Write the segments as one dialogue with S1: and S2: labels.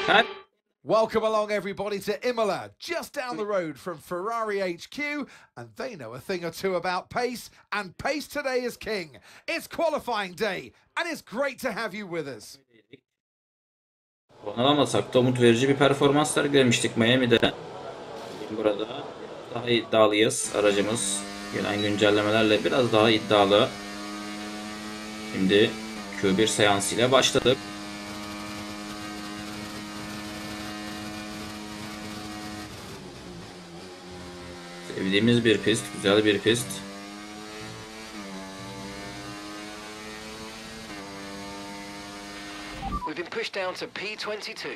S1: Her
S2: Welcome along, everybody, to Imola, just down the road from Ferrari HQ, and they know a thing or two about pace, and pace today is king. It's qualifying day, and it's great to have you with us.
S1: puan alamasak da umut verici bir performans sergilemiştik Miami'de. Burada daha iddialıyız. Aracımız gelen güncellemelerle biraz daha iddialı. Şimdi Q1 seansıyla başladık. Sevdiğimiz bir pist, güzel bir pist.
S3: We've been pushed down to P22.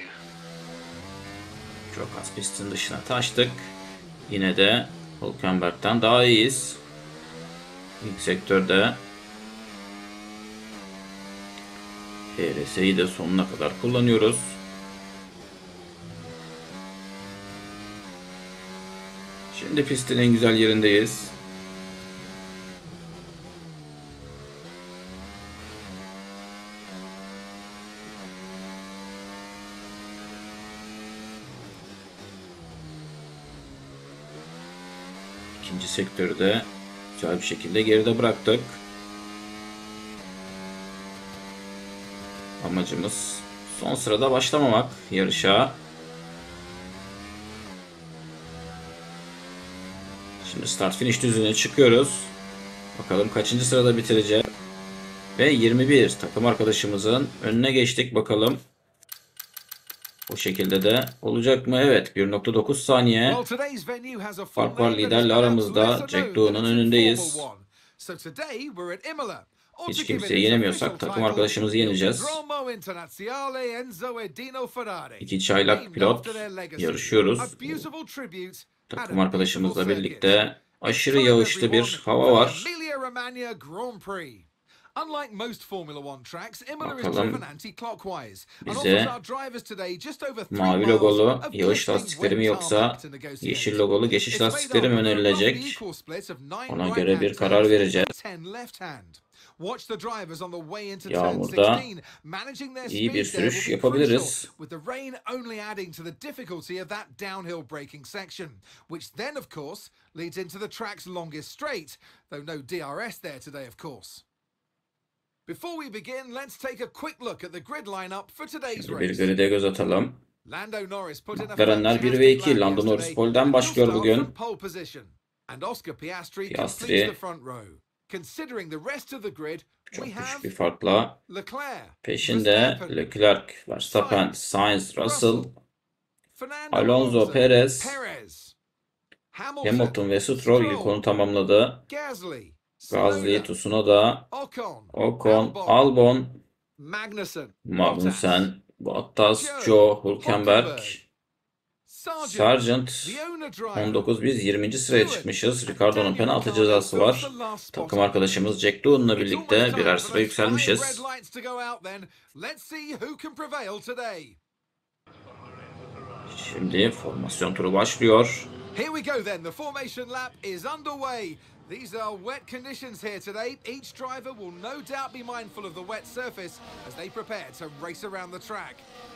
S1: Çok az pistin dışına taştık. Yine de Hülkenberg'den daha iyiyiz. İlk sektörde HRS'yi de sonuna kadar kullanıyoruz. Şimdi pistin en güzel yerindeyiz. İkinci sektörü de güzel bir şekilde geride bıraktık. Amacımız son sırada başlamamak yarışa. Şimdi start finish düzlüğüne çıkıyoruz. Bakalım kaçıncı sırada bitireceğiz. Ve 21 takım arkadaşımızın önüne geçtik bakalım. O şekilde de olacak mı? Evet, 1.9 saniye fark var liderle aramızda. Jack Doohan'ın önündeyiz. Hiç kimseyi yenemiyorsak takım arkadaşımızı yeneceğiz. İki çaylak pilot yarışıyoruz. Takım arkadaşımızla birlikte aşırı yağışlı bir hava var. Bakalım bize mavi logolu yağış lastikleri mi yoksa yeşil logolu geçiş lastikleri mi önerilecek? Ona göre bir karar vereceğiz. Yağmurda iyi bir sürüş yapabiliriz.
S2: Before we begin, let's take a quick look at the grid lineup for today's
S1: Şimdi bir
S2: race.
S1: gride göz atalım.
S2: Lando Norris put in a
S1: McLaren'ler 1 ve 2. Lando Norris pole'den başlıyor bugün.
S2: And Oscar Piastri
S1: Piastri
S2: completes the front row. Considering the rest of the grid,
S1: Çok
S2: we
S1: düşük
S2: have
S1: bir farkla
S2: Leclerc,
S1: peşinde
S2: Verstappen,
S1: Leclerc, Verstappen, Sainz, Russell,
S2: Fernando
S1: Alonso, Perez,
S2: Hamilton
S1: ve Stroll ilk onu tamamladı.
S2: Gasly,
S1: Gasly, Tsunoda, Ocon, Albon, Magnussen, Bottas, Joe, Hülkenberg, Sargent, 19 biz 20. sıraya çıkmışız. Ricardo'nun penaltı cezası var. Takım arkadaşımız Jack Doohan'la birlikte birer sıra yükselmişiz. Şimdi formasyon turu başlıyor.
S2: Here we go then. The formation lap is underway. These are wet conditions here today. Each driver will no doubt be mindful of the wet surface as they prepare to race around the track.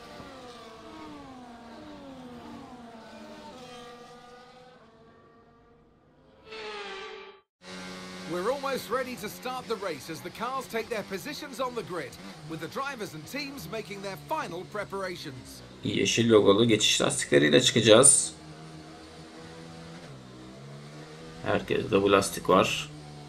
S2: We're almost ready to start the race as the cars take their positions on the grid, with the drivers and teams making their final preparations.
S1: Yeşil logolu geçiş lastikleriyle çıkacağız. Herkeste bu lastik var.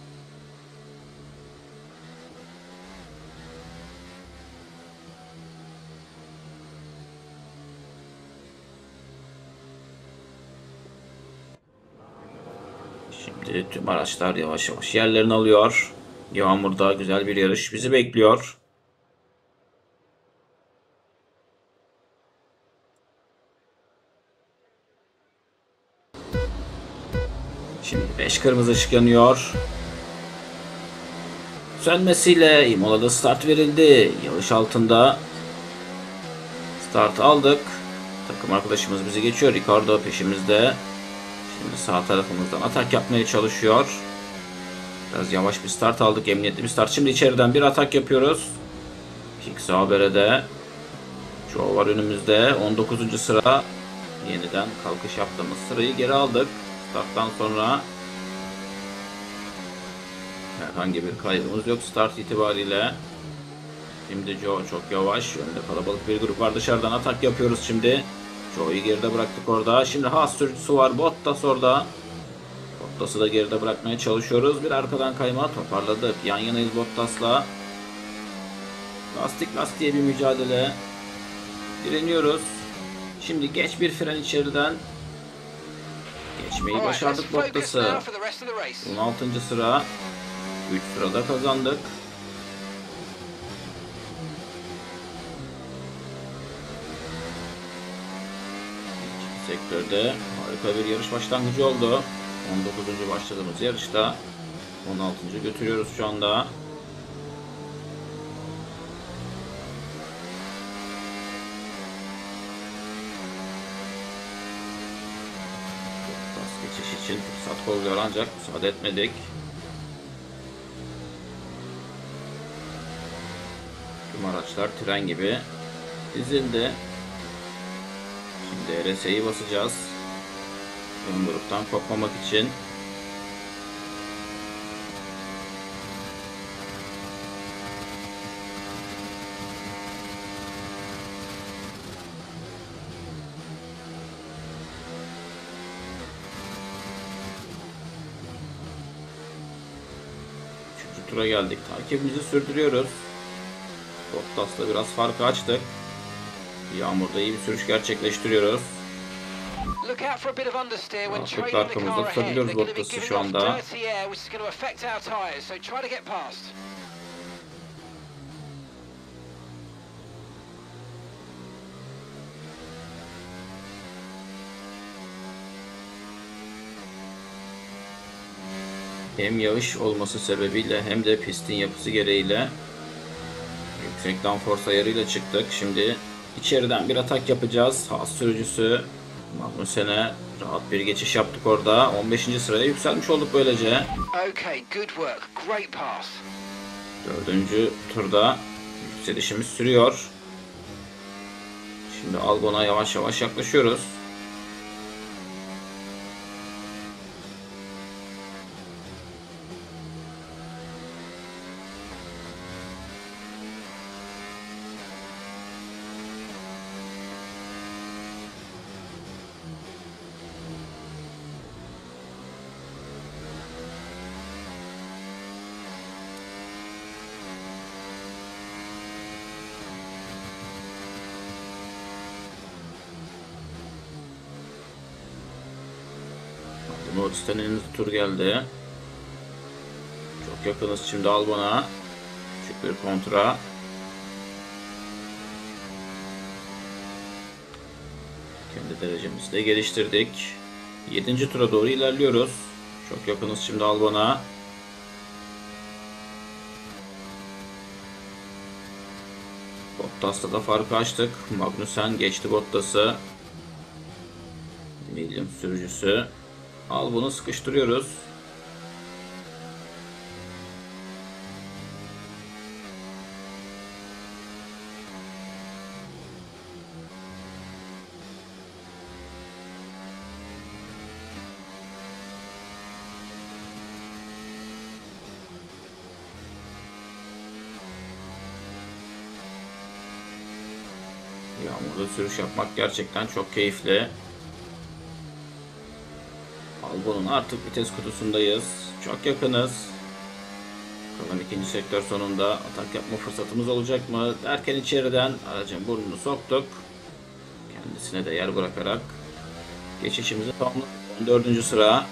S1: Şimdi tüm araçlar yavaş yavaş yerlerini alıyor. Yağmurda güzel bir yarış bizi bekliyor. Şimdi 5 kırmızı ışık yanıyor. Sönmesiyle Imola'da start verildi. Yağış altında start aldık. Takım arkadaşımız bizi geçiyor. Ricardo peşimizde. Şimdi sağ tarafımızdan atak yapmaya çalışıyor. Biraz yavaş bir start aldık. Emniyetli bir start. Şimdi içeriden bir atak yapıyoruz. Kick Sauber'e de Show var önümüzde. 19. sıra. Yeniden kalkış yaptığımız sırayı geri aldık. Starttan sonra herhangi bir kaybımız yok start itibariyle. Şimdi Joe çok yavaş. Önde kalabalık bir grup var. Dışarıdan atak yapıyoruz şimdi. Joe'yu geride bıraktık orada. Şimdi Haas sürücüsü var. Bottas orada. Bottas'ı da geride bırakmaya çalışıyoruz. Bir arkadan kayma toparladık. Yan yanayız Bottas'la. Lastik lastiğe bir mücadele. Direniyoruz. Şimdi geç bir fren içeriden. Geçmeyi başardık Bottas'ı. 16. sıra. 3 sırada kazandık. Sektörde harika bir yarış başlangıcı oldu. 19. başladığımız yarışta 16. götürüyoruz şu anda. Geçiş için fırsat kolluyor ancak müsaade etmedik. Tüm araçlar tren gibi dizildi. Şimdi RS'yi basacağız. Ön gruptan kopmamak için. Üçüncü tura geldik. Takibimizi sürdürüyoruz. Bottas'la biraz farkı açtık. Yağmurda iyi bir sürüş gerçekleştiriyoruz. Rahatlıkla arkamızda tutabiliyoruz Bottas'ı şu anda. Hem yağış olması sebebiyle hem de pistin yapısı gereğiyle yüksek downforce ayarıyla çıktık. Şimdi içeriden bir atak yapacağız. Haas sürücüsü Magnussen'e rahat bir geçiş yaptık orada. 15. sıraya yükselmiş olduk böylece.
S3: Okay, good work. Great pass.
S1: 4. turda yükselişimiz sürüyor. Şimdi Albon'a yavaş yavaş yaklaşıyoruz. Norris'ten en hızlı tur geldi. Çok yakınız şimdi Albon'a. Küçük bir kontra. Kendi derecemizi de geliştirdik. 7. tura doğru ilerliyoruz. Çok yakınız şimdi Albon'a. Bottas'ta da farkı açtık. Magnussen geçti Bottas'ı. Williams sürücüsü. Albon'u sıkıştırıyoruz. Yağmurda sürüş yapmak gerçekten çok keyifli. Albon'un artık vites kutusundayız. Çok yakınız. Bakalım ikinci sektör sonunda atak yapma fırsatımız olacak mı? Derken içeriden aracın burnunu soktuk. Kendisine de yer bırakarak geçişimizi tamamladık. 14. sıra.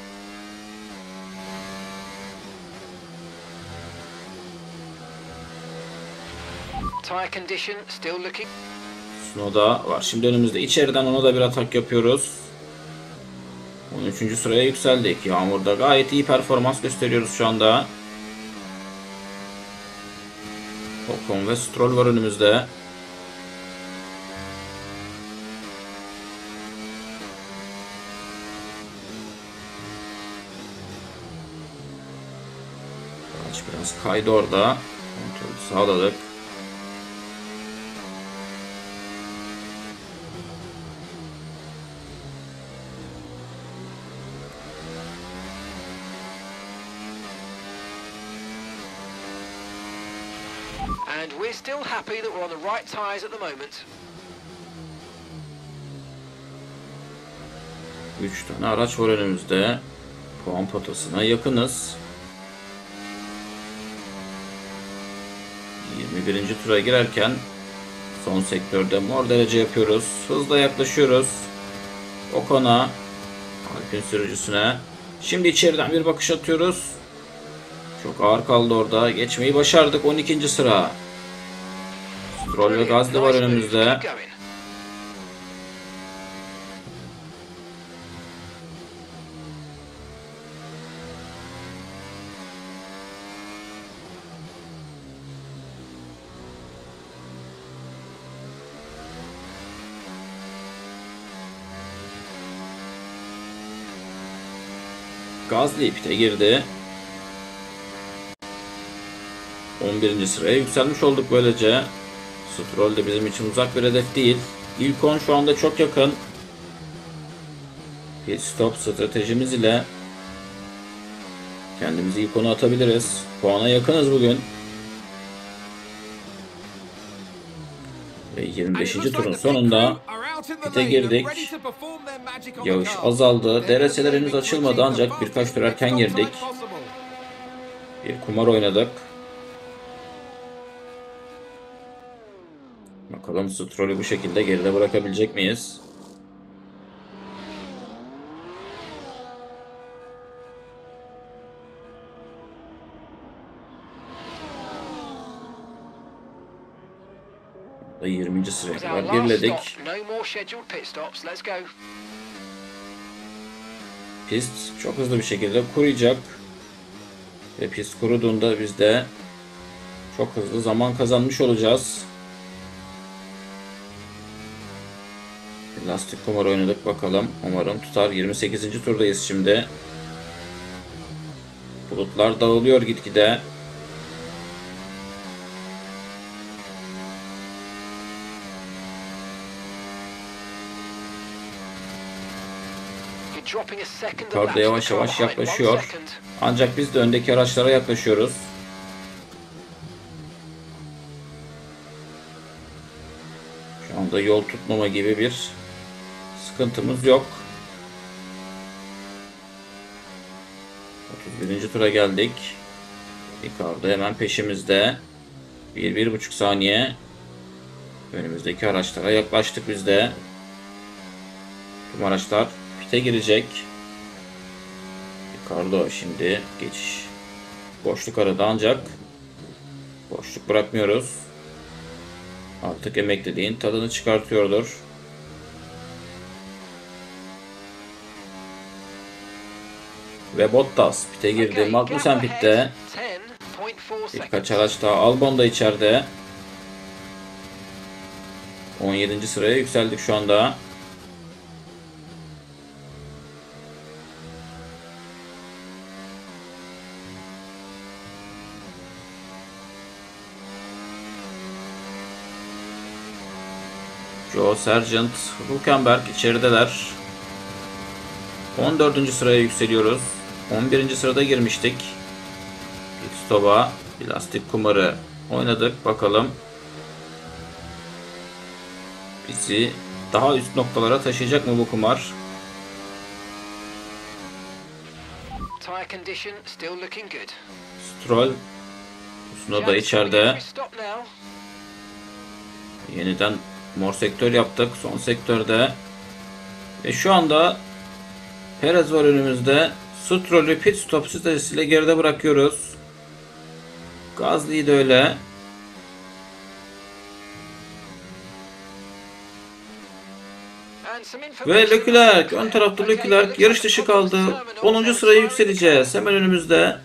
S3: Tire condition still looking.
S1: Snow'da var. Şimdi önümüzde içeriden ona da bir atak yapıyoruz. 13. sıraya yükseldik. Yağmurda gayet iyi performans gösteriyoruz şu anda. Ocon ve Stroll var önümüzde. Araç biraz kaydı orada. Kontrolü sağladık.
S3: And we're still happy that we're on the right tyres at the moment.
S1: 3 tane araç var önümüzde. Puan potasına yakınız. 21. tura girerken son sektörde mor derece yapıyoruz. Hızla yaklaşıyoruz. Ocon'a, Alpin sürücüsüne. Şimdi içeriden bir bakış atıyoruz. Çok ağır kaldı orada. Geçmeyi başardık. 12. sıra. Stroll ve Gasly var önümüzde.
S3: Keep going.
S1: Gasly pite girdi. 11. sıraya yükselmiş olduk böylece. Stroll de bizim için uzak bir hedef değil. İlk 10 şu anda çok yakın. Pit stop stratejimiz ile kendimizi ilk 10'a atabiliriz. Puana yakınız bugün. Ve 25. turun sonunda pite girdik. Yağış azaldı. DRS'ler henüz açılmadı ancak birkaç tur erken girdik. Bir kumar oynadık. Bakalım Stroll'ü bu şekilde geride bırakabilecek miyiz? Da 20. sıraya
S3: Was our
S1: kadar
S3: last
S1: geriledik.
S3: stop. No more scheduled pit stops. Let's go.
S1: Pist çok hızlı bir şekilde kuruyacak. Ve pist kuruduğunda biz de çok hızlı zaman kazanmış olacağız. Lastik kumar oynadık bakalım. Umarım tutar. 28. turdayız şimdi. Bulutlar dağılıyor gitgide.
S3: You're dropping a second of
S1: Ricardo
S3: laps to
S1: yavaş
S3: car
S1: yavaş
S3: behind. 1
S1: yaklaşıyor.
S3: second.
S1: Ancak biz de öndeki araçlara yaklaşıyoruz. Şu anda yol tutmama gibi bir sıkıntımız yok. 31. tura geldik. Ricardo hemen peşimizde. 1-1,5 saniye. Önümüzdeki araçlara yaklaştık biz de. Tüm araçlar pite girecek. Ricardo şimdi geçiş. Boşluk aradı ancak boşluk bırakmıyoruz. Artık emekliliğin tadını çıkartıyordur. Ve Bottas pite girdi.
S3: Okay,
S1: Magnussen
S3: gap
S1: pitte.
S3: ahead, 10.4
S1: Birkaç
S3: seconds.
S1: araç daha. Albon da içeride. 17. sıraya yükseldik şu anda. Joe Sargent, Hülkenberg içerideler. 14. sıraya yükseliyoruz. 11. sırada girmiştik. Pit stop'a bir lastik kumarı oynadık. Bakalım bizi daha üst noktalara taşıyacak mı bu kumar?
S3: Tyre condition still looking good.
S1: Stroll Tsunoda da içeride.
S3: Every stop now.
S1: Yeniden mor sektör yaptık. Son sektörde. Ve şu anda Perez var önümüzde. Stroll'ü pit stop stratejisiyle geride bırakıyoruz. Gasly'yi de öyle.
S3: And some
S1: Ve
S3: information
S1: Leclerc.
S3: about
S1: Ön tarafta
S3: Okay,
S1: Leclerc
S3: looks
S1: yarış
S3: like
S1: dışı
S3: problems
S1: kaldı.
S3: terminal.
S1: 10. sıraya yükseleceğiz. Hemen önümüzde.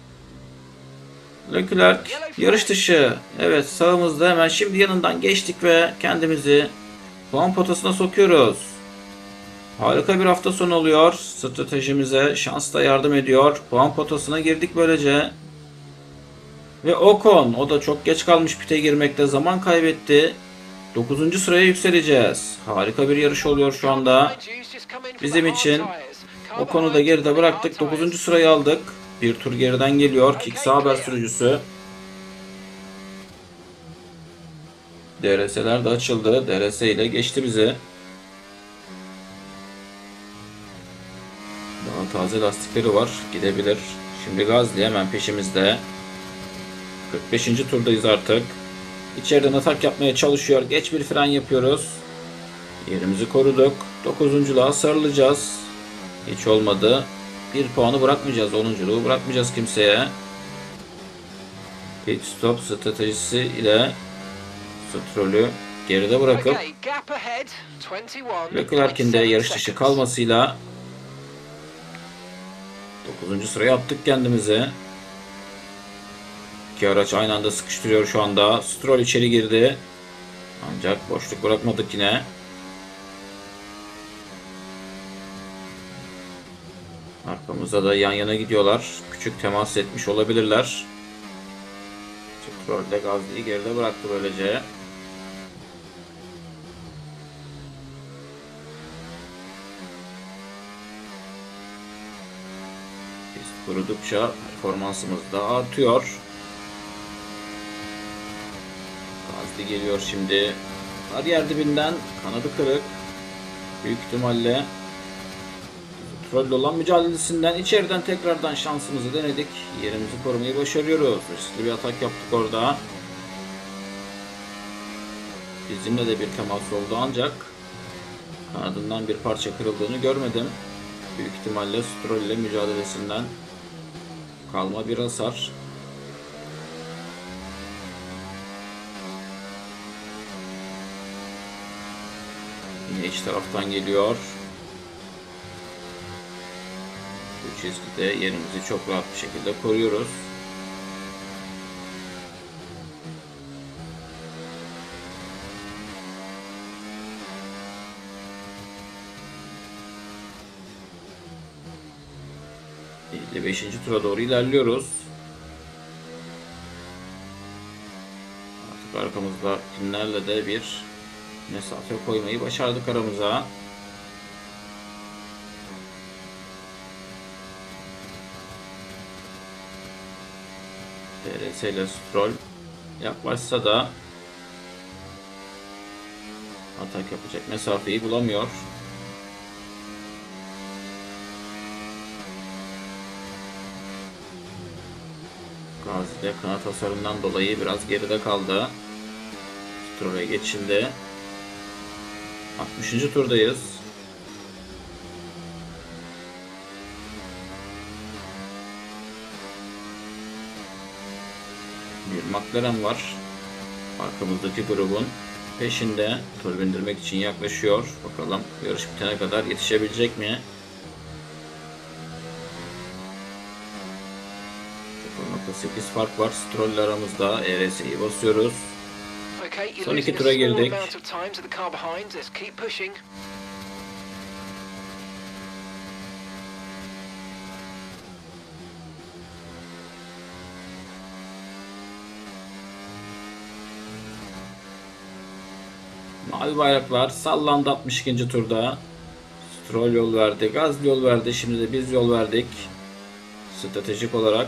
S1: Leclerc yarış dışı. Evet, sağımızda hemen şimdi yanından geçtik ve kendimizi puan potasına sokuyoruz. Harika bir hafta sonu oluyor. Stratejimize şans da yardım ediyor. Puan potasına girdik böylece. Ve Ocon, o da çok geç kalmış pite girmekte, zaman kaybetti. 9. sıraya yükseleceğiz. Harika bir yarış oluyor şu anda. Bizim için o konuda geride bıraktık. 9. sırayı aldık. Bir tur geriden geliyor Kick Sauber sürücüsü. DRS'ler de açıldı. DRS ile geçti bizi. Daha taze lastikleri var. Gidebilir. Şimdi Gasly hemen peşimizde. 45. turdayız artık. İçeriden atak yapmaya çalışıyor. Geç bir fren yapıyoruz. Yerimizi koruduk. 9.luğa sarılacağız. Hiç olmadı. Bir puanı bırakmayacağız. 10.luğu bırakmayacağız kimseye. Pit stop stratejisi ile Stroll'ü geride bırakıp
S3: Okay, gap ahead, 21.
S1: Leclerc'in de yarış dışı
S3: seconds.
S1: kalmasıyla 9. sıraya attık kendimizi. İki araç aynı anda sıkıştırıyor şu anda. Stroll içeri girdi. Ancak boşluk bırakmadık yine. Arkamızda da yan yana gidiyorlar. Küçük temas etmiş olabilirler. Stroll de Gasly'yi geride bıraktı böylece. Pist kurudukça performansımız da artıyor. Gasly geliyor şimdi. Bariyer dibinden, kanadı kırık. Büyük ihtimalle Stroll olan mücadelesinden içeriden tekrardan şansımızı denedik. Yerimizi korumayı başarıyoruz. Riskli bir atak yaptık orada. Bizimle de bir temas oldu ancak kanadından bir parça kırıldığını görmedim. Büyük ihtimalle Stroll ile mücadelesinden kalma bir hasar. Yine iç taraftan geliyor. Bu çizgide yerimizi çok rahat bir şekilde koruyoruz. Beşinci tura doğru ilerliyoruz. Artık arkamızdakilerle de bir mesafe koymayı başardık aramıza. DRS ile Stroll yaklaşsa da atak yapacak mesafeyi bulamıyor. Gasly de kanat hasarından dolayı biraz geride kaldı. Stroll'e geçildi. 60. turdayız. Bir McLaren var. Arkamızdaki grubun peşinde. Tur bindirmek için yaklaşıyor. Bakalım yarış bitene kadar yetişebilecek mi? 0.8 fark var. Stroll ile aramızda. ERS'yi basıyoruz.
S3: Okay, you're
S1: Son iki
S3: losing a
S1: tura
S3: small
S1: girdik.
S3: amount of time to the car behind. Let's keep pushing.
S1: Mavi bayraklar sallandı 62. turda. Stroll yol verdi. Gasly yol verdi. Şimdi de biz yol verdik. Stratejik olarak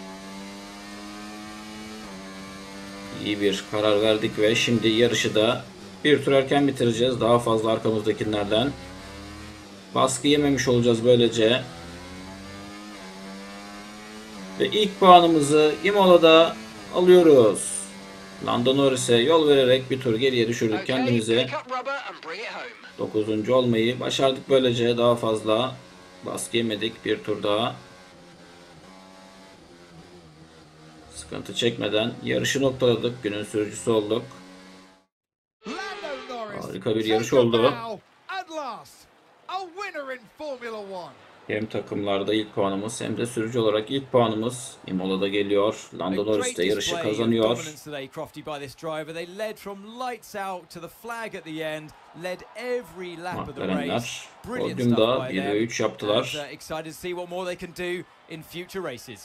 S1: iyi bir karar verdik ve şimdi yarışı da bir tur erken bitireceğiz. Daha fazla arkamızdakilerden baskı yememiş olacağız böylece. Ve ilk puanımızı Imola'da alıyoruz. Lando Norris'e yol vererek bir tur geriye düşürdük
S3: Okay,
S1: kendimizi.
S3: pick up rubber and bring it home.
S1: 9. olmayı başardık böylece. Daha fazla baskı yemedik bir tur daha. Sıkıntı çekmeden yarışı noktaladık. Günün sürücüsü olduk.
S2: Lando Norris,
S1: Harika bir yarış
S2: take a
S1: oldu.
S2: bow. At last, a winner in Formula One.
S1: Hem takımlarda ilk puanımız hem de sürücü olarak ilk puanımız Imola'da geliyor. Lando Norris de yarışı kazanıyor.
S4: Today, Crofty, by this driver. They led from lights out to the flag at the end, led every lap of the race.
S1: McLarenler
S4: Brilliant
S1: podyumda
S4: stuff by
S1: 1 ve
S4: them.
S1: 3 yaptılar.
S4: And, excited to see what more they can do in future races.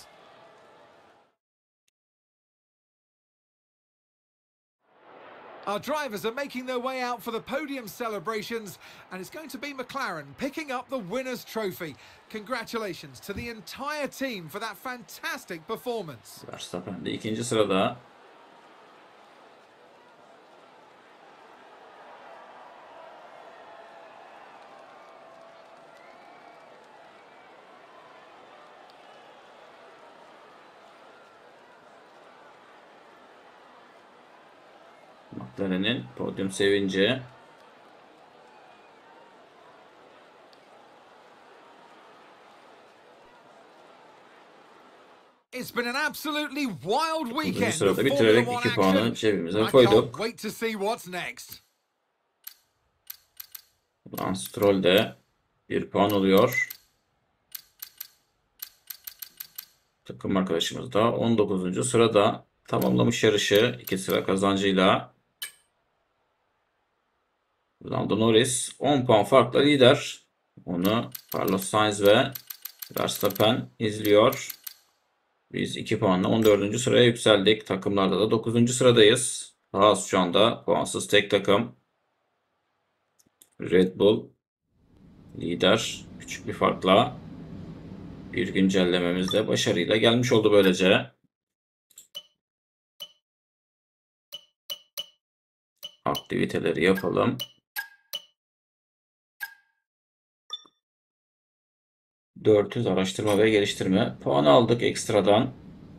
S2: Our drivers are making their way out for the podium celebrations, and it's going to be McLaren picking up the winner's trophy. Congratulations to the entire team for that fantastic performance.
S1: Verstappen de ikinci sırada. McLaren'in podyum sevinci.
S2: It's been an absolutely wild
S1: 9.
S2: weekend of
S1: sırada
S2: Formula
S1: bitirerek
S2: 1
S1: 2 puanı
S2: action.
S1: cebimize
S2: I can't
S1: koyduk.
S2: wait to see what's next.
S1: Lance Stroll de 1 puan oluyor. Takım arkadaşımız da 19. sırada tamamlamış yarışı 2 sıra kazancıyla. Lando Norris 10 puan farkla lider. Onu Carlos Sainz ve Verstappen izliyor. Biz 2 puanla 14. sıraya yükseldik. Takımlarda da 9. sıradayız. Haas şu anda puansız tek takım. Red Bull lider. Küçük bir farkla. Bir güncellememiz de başarıyla gelmiş oldu böylece. Aktiviteleri yapalım. 400 araştırma ve geliştirme puanı aldık ekstradan.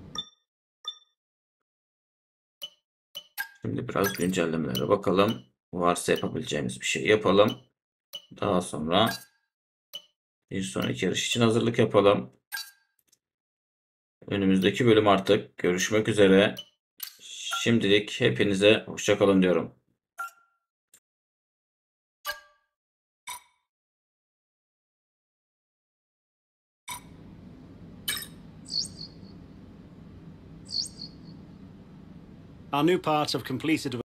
S1: Şimdi biraz güncellemelere bakalım. Varsa yapabileceğimiz bir şey yapalım. Daha sonra bir sonraki yarış için hazırlık yapalım. Önümüzdeki bölüm artık görüşmek üzere. Şimdilik hepinize hoşça kalın diyorum.
S5: Our new parts have completed